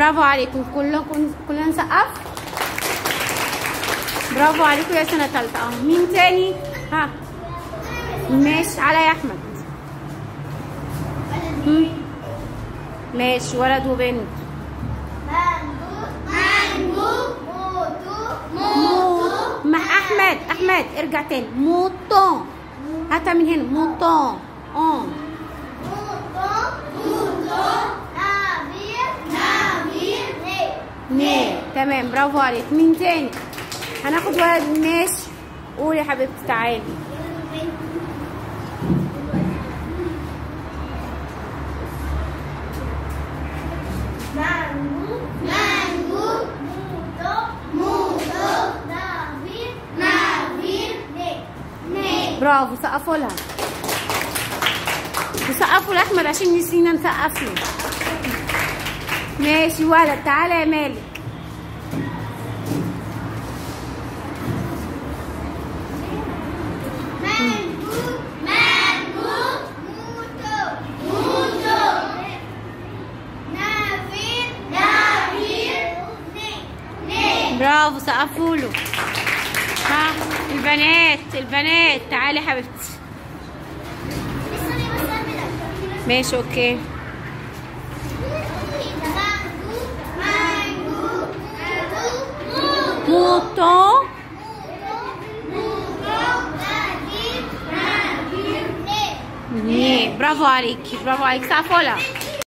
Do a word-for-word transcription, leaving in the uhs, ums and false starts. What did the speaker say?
برافو عليكم كلكم، كلنا نسقف. برافو عليكم يا سنة تالتة. اه مين تاني؟ ها ماشي على يا احمد. ماشي ولد وبنت. مع احمد. احمد ارجع تاني. موطون. هاتها من هنا. موطون. اه ني. تمام برافو عليك. مين تاني؟ هناخد ولد. ماشي قولي يا حبيبتي تعالي. مانجو مانجو موتو موتو نافير نافير ني ني. برافو سقفوا لها. وسقفوا لاحمد عشان نسينا نسقف له. ماشي ولد تعالى يا مالك. مانجو مانجو موتو موتو نافير نافير ني ني. برافو سقفوا له. ها البنات البنات تعالي يا حبيبتي. ماشي اوكي. موتو. برافو عليكي برافو عليكي. سقفوا لها.